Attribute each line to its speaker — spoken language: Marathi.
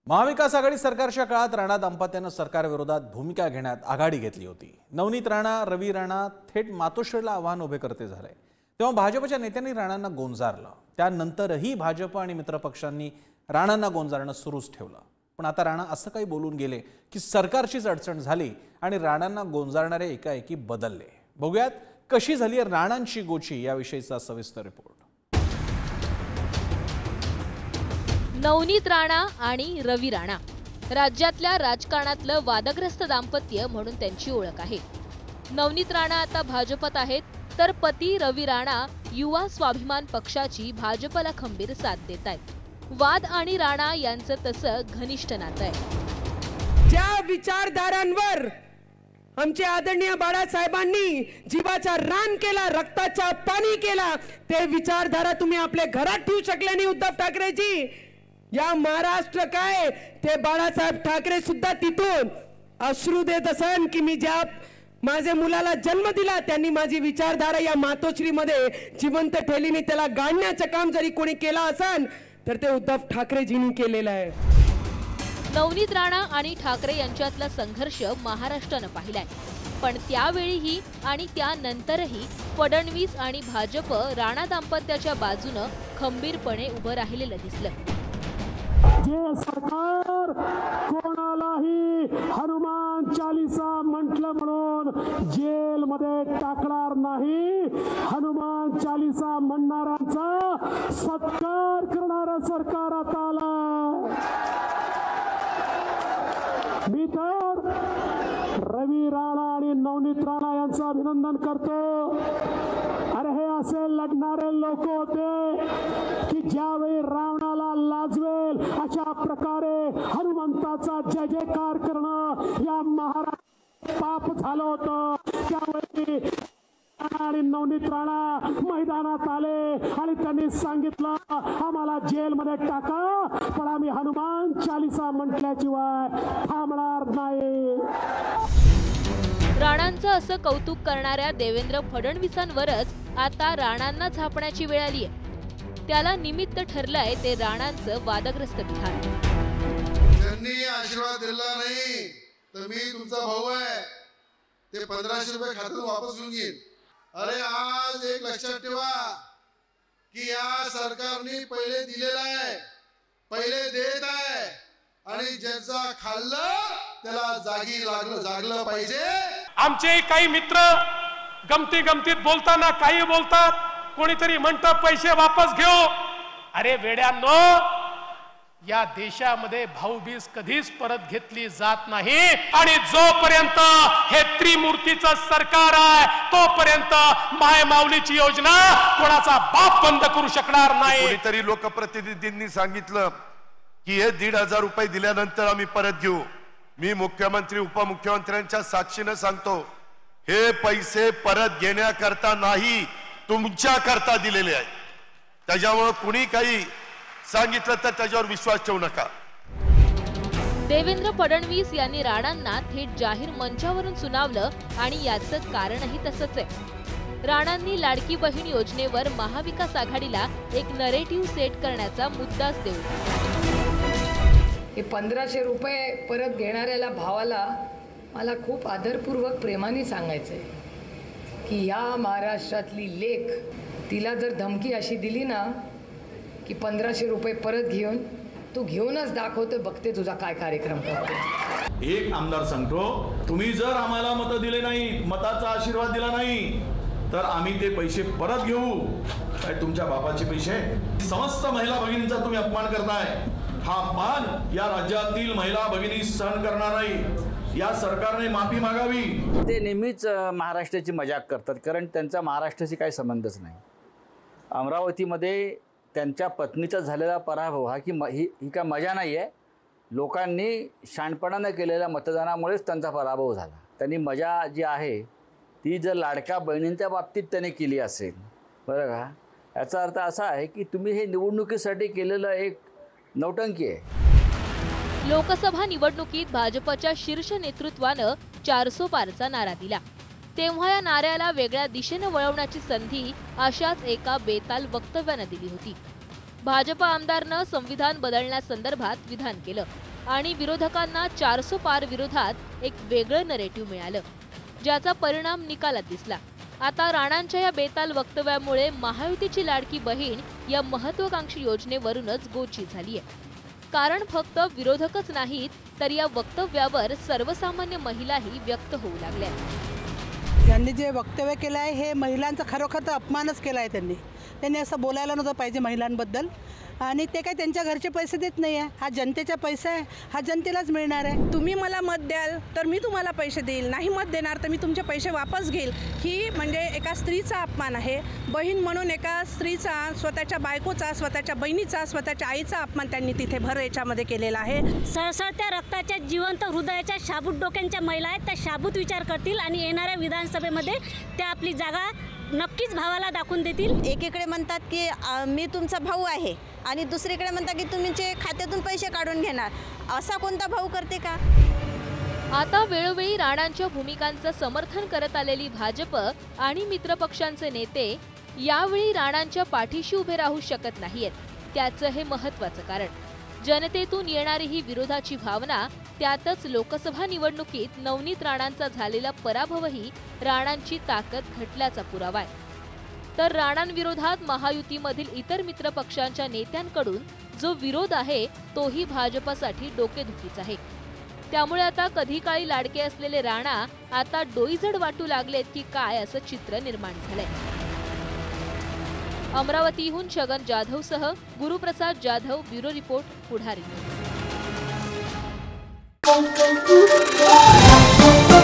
Speaker 1: महाविकास आघाडी सरकारच्या काळात राणा दाम्पत्यानं सरकारविरोधात भूमिका घेण्यात आघाडी घेतली होती। नवनीत राणा, रवी राणा थेट मातोश्रीला आव्हान उभे करते झाले। तेव्हा भाजपच्या नेत्यांनी राणांना गोंजारलं। त्यानंतरही भाजप आणि मित्रपक्षांनी राणांना गोंजारणं सुरूच ठेवलं। पण आता राणा असं काही बोलून गेले की सरकारचीच अडचण झाली आणि राणांना गोंजारणारे एकाएकी बदलले। बघूयात कशी झाली राणांची गोची याविषयीचा सविस्तर रिपोर्ट।
Speaker 2: नवनीत राणा आणि रवी राणा राज्यातल्या राजकारणातलं वादग्रस्त दाम्पत्य म्हणून त्यांची ओळख आहे। नवनीत राणा आता भाजपत आहेत, तर पती रवी राणा युवा स्वाभिमान पक्षाची भाजपला खंबीर साथ देत आहेत। वाद आणि राणा यांचं तसं घनिष्ठ नातं आहे।
Speaker 3: ज्या विचारधारांवर आमचे आदरणीय बाळासाहेबांनी जीवाचा रान केला, रक्ताचा पाणी केला, ते विचारधारा तुम्ही आपल्या घरात ठेवू शकले नाही उद्धव ठाकरेजी। या महाराष्ट्र काय ते बाळासाहेब ठाकरे सुद्धा तिथून अश्रू देत असन की मी ज्या माझे मुलाला जन्म दिला त्यांनी माझी विचारधारा या मातोश्रीमध्ये जिवंत ठेवली, त्याला गाडण्याचं काम जरी कोणी केलं असन तर ते उद्धव ठाकरेजींनी केलेलं आहे।
Speaker 2: नवनीत राणा आणि ठाकरे यांच्यातला संघर्ष महाराष्ट्रानं पाहिलाय, पण त्यावेळीही आणि त्यानंतरही फडणवीस आणि भाजप राणा दाम्पत्याच्या बाजूनं खंबीरपणे उभं राहिलेलं दिसलं।
Speaker 4: जे सरकार कोणालाही हनुमान चालीसा म्हटलं म्हणून जेल मध्ये टाकणार नाही, हनुमान चालीसा म्हणणाऱ्यांचा सत्कार करणारं सरकार आता आलं। मी तर रवी राणा आणि नवनीत राणा यांचं अभिनंदन करतो। अरे हे असे लढणारे लोक होते की ज्यावेळी रावणाला लाजवेल अशा प्रकारे हनुमंताचा जय जयकार करणं या महाराष्ट्र पाप झालं होतं। त्यावेळी आणि नवनीत राणा मैदानात आले आणि त्यांनी सांगितलं आम्हाला जेलमध्ये टाका, पण आम्ही हनुमान चालीसा म्हटल्याशिवाय थांबणार नाही।
Speaker 2: राणांचं असं कौतुक करणाऱ्या देवेंद्र फडणवीसांवरच आता राणांना झापण्याची वेळ आलीय। त्याला निमित्त ठरलंय ते राणांचं वादग्रस्त विधान।
Speaker 5: त्यांनी आशीर्वाद दिला नाही तर मी तुमचा भाऊ आहे, ते 1500 रुपये खात्यातून वापस घेऊन घेईन। अरे आज एक लक्षात ठेवा की या सरकारने पहिले दिलेला आहे, पहिले देत आहे, आणि ज्याचा खाल्लं त्याला जागलं पाहिजे।
Speaker 6: आमचे काही मित्र गमती गमतीत बोलताना काही बोलतात, कोणीतरी म्हणतं पैसे वापस घेऊ। अरे वेड्यांनो, या देशामध्ये भाऊबीज कधीच परत घेतली जात नाही, आणि जोपर्यंत हे त्रिमूर्तीचं सरकार आहे तोपर्यंत माय माऊलीची योजना कोणाचा बाप बंद करू शकणार नाही।
Speaker 7: कोणीतरी लोकप्रतिनिधींनी सांगितलं की हे 1,500 रुपये दिल्यानंतर आम्ही परत घेऊ। मी मुख्यमंत्री उपमुख्यमंत्र्यांच्या साक्षीनं सांगतो, हे पैसे परत घेण्याकरता नाही, तुमच्या करता दिलेले आहेत। त्याच्यामुळे कुणी काही सांगितलं तर त्याच्यावर विश्वास ठेवू नका।
Speaker 2: देवेंद्र फडणवीस यांनी राणांना थेट जाहीर मंचावरून सुनावलं, आणि याचं कारणही तसंच आहे। राणांनी लाडकी बहीण योजनेवर महाविकास आघाडीला एक नरेटिव्ह सेट करण्याचा मुद्दाच देऊ।
Speaker 8: हे 1500 रुपये परत घेणाऱ्याला भावाला मला खूप आदरपूर्वक प्रेमाने सांगायचंय की या महाराष्ट्रातली लेक तिला जर धमकी अशी दिली ना की 1500 रुपये परत घेऊन तू घेऊनच दाखवतो, बघते तुझा काय कार्यक्रम करतो।
Speaker 9: एक आमदार सांगतो, तुम्ही जर आम्हाला मतं दिले नाही, मताचा आशीर्वाद दिला नाही तर आम्ही ते पैसे परत घेऊ। काय तुमच्या बापाचे पैसे? समस्त महिला भगिनींचा तुम्ही अपमान करताय। हा अपमान या राज्यातील महिला भगिनी सहन करणार नाही। या सरकारने माफी मागावी।
Speaker 10: ते नेहमीच महाराष्ट्राची मजाक करतात, कारण त्यांचा महाराष्ट्राशी काही संबंधच नाही। अमरावतीमध्ये त्यांच्या पत्नीचा झालेला पराभव हा ही काय मजा नाही आहे। लोकांनी शहाणपणानं केलेल्या मतदानामुळेच त्यांचा पराभव झाला। त्यांनी मजा जी आहे ती जर लाडक्या बहिणींच्या बाबतीत त्याने केली असेल, बरं का, याचा अर्थ असा आहे की तुम्ही हे निवडणुकीसाठी केलेलं एक नौटंकी आहे।
Speaker 2: लोकसभा निवडणुकीत भाजपच्या शीर्ष नेतृत्वानं 400 पारचा नारा दिला, तेव्हा या नाऱ्याला वेगळ्या दिशेनं वळवण्याची संधी अशाच एका बेताल वक्तव्यानं दिली होती। भाजपा आमदारनं संविधान बदलण्यासंदर्भात विधान केलं आणि विरोधकांना 400 पार विरोधात एक वेगळं नरेटिव्ह मिळालं, ज्याचा परिणाम निकालात दिसला। आता राणांच्या या बेताल वक्तव्यामुळे महायुतीची लाडकी बहीण या महत्त्वाकांक्षी योजनेवरूनच गोची झालीय। कारण फक्त विरोधकच नाहीत तर या वक्तव्यावर सर्वसामान्य महिलाही व्यक्त होऊ लागल्या।
Speaker 11: त्यांनी जे वक्तव्य केलं आहे हे महिलांचा खरोखर अपमानच केला आहे। त्यांनी असं बोलायला नव्हतं पाहिजे महिलांबद्दल, आणि ते काय त्यांच्या घरचे पैसे देत नाही आहे, हा जनतेचा पैसा आहे, हा जनतेलाच मिळणार आहे।
Speaker 12: तुम्ही मला मत द्याल तर मी तुम्हाला पैसे देईल, नाही मत देणार तर मी तुमचे पैसे वापस घेईल। ही म्हणजे एका स्त्रीचा अपमान आहे। बहीण म्हणून एका स्त्रीचा, स्वतःच्या बायकोचा, स्वतःच्या बहिणीचा, स्वतःच्या आईचा अपमान त्यांनी तिथे भर याच्यामध्ये केलेला आहे।
Speaker 13: सळसळत्या रक्ताच्या जिवंत हृदयाच्या शाबूत डोक्यांच्या महिला आहेत, त्या शाबूत विचार करतील आणि येणाऱ्या विधानसभेमध्ये त्या आपली जागा नक्कीच भावाला दाखवून देतील।
Speaker 14: एकीकडे म्हणतात की मी तुमचा भाऊ आहे आणि दुसरीकडे म्हणतात की तुमचे खात्यातून पैसे काढून घेणार, असा कोणता भाऊ करते का?
Speaker 2: आता वेळोवेळी राणांच्या भूमिकांचं समर्थन करत आलेली भाजप आणि मित्रपक्षांचे नेते यावेळी राणांच्या पाठीशी उभे राहू शकत नाहीयेत। त्याचं हे महत्त्वाचं कारण जनतेतून येणारी ही विरोधाची भावना, त्यातच लोकसभा निवडणुकीत नवनीत राणांचा झालेला पराभवही राणांची ताकद घटल्याचा पुरावा आहे। तर राणांविरोधात महायुतीमधील इतर मित्रपक्षांच्या नेत्यांकडून जो विरोध आहे तोही भाजपसाठी डोकेदुखीच आहे। त्यामुळे आता कधी काळी लाडके असलेले राणा आता डोईजड वाटू लागलेत की काय असं चित्र निर्माण झालंय। अमरावतीहून छगन जाधवसह Guruprasad Jadhav, bureau report, Pudhari news.